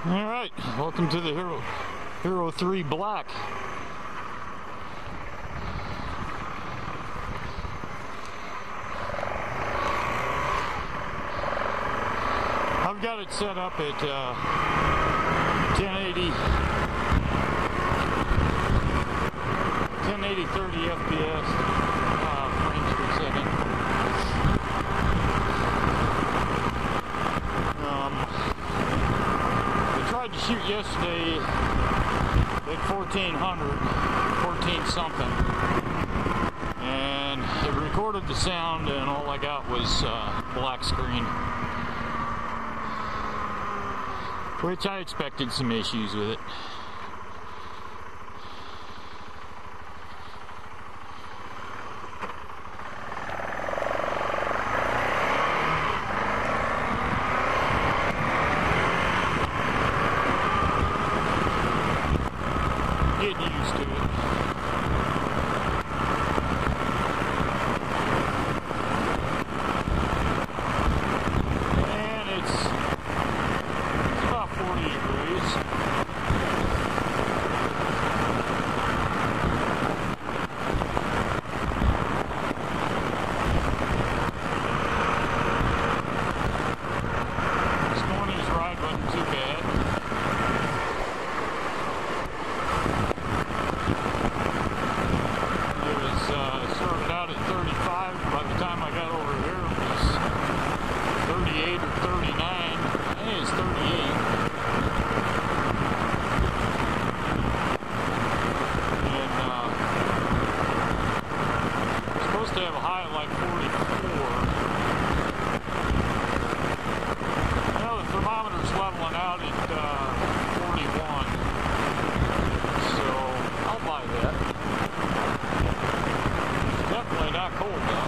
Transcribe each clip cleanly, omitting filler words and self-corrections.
Alright, welcome to the Hero 3 Black. I've got it set up at 1080 30 FPS frames per second. I tried to shoot yesterday at 1400, 14 something, and it recorded the sound, and all I got was black screen, which I expected some issues with it. Getting used to it. And it's about 40 degrees. This morning's ride wasn't too bad. Started out at 35. By the time I got over here, it was 38 or 39. I think it's 38. And supposed to have a high of like 44. Now the thermometer's leveling out at 41. So I'll buy that. Definitely not cold though.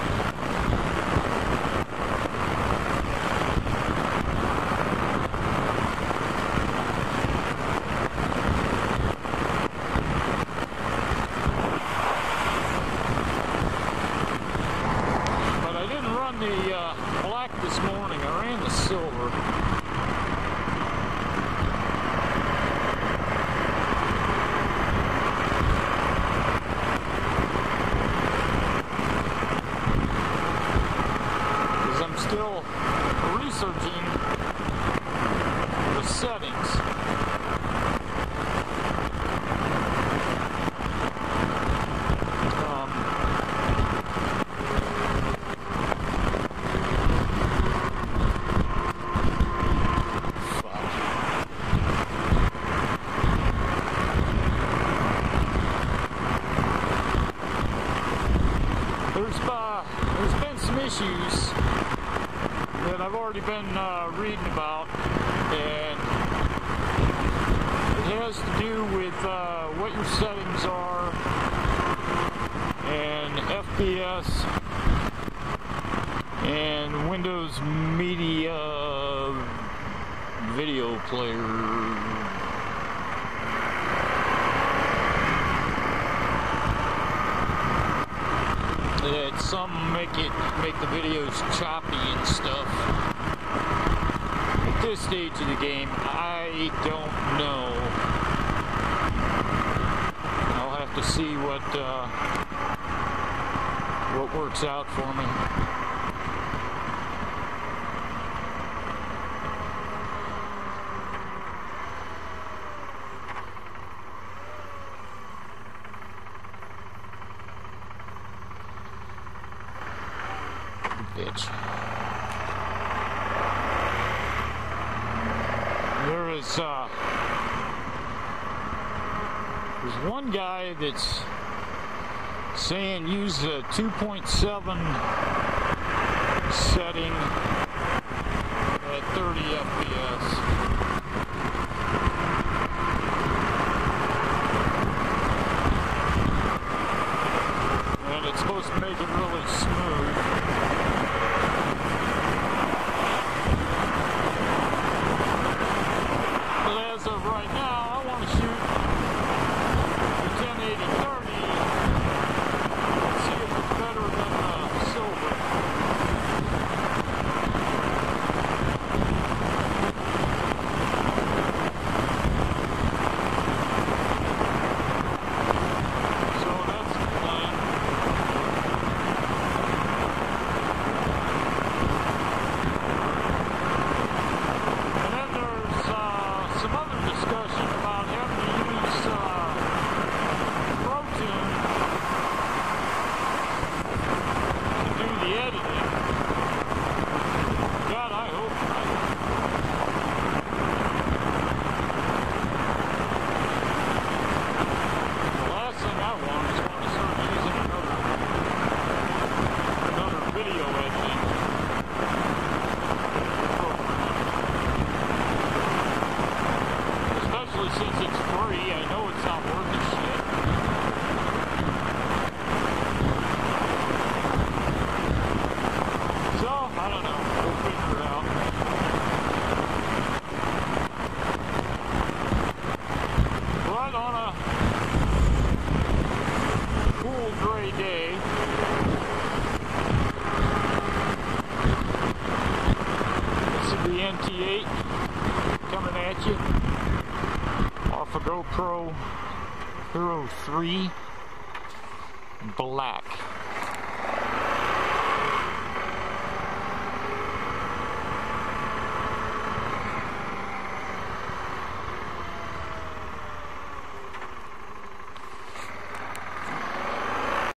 But I didn't run the black this morning. I ran the silver. Still researching the settings. There's been some issues that I've already been reading about, and it has to do with what your settings are and FPS and Windows Media video player. That some make the videos choppy and stuff. At this stage of the game, I don't know. I'll have to see what works out for me. Bitch. There's one guy that's saying use the 2.7 setting at 30 FPS. And it's supposed to make it really smooth. As of right now, I want to shoot the 1080 30 and see if it's better than silver. NT8 coming at you off a GoPro Hero 3 Black.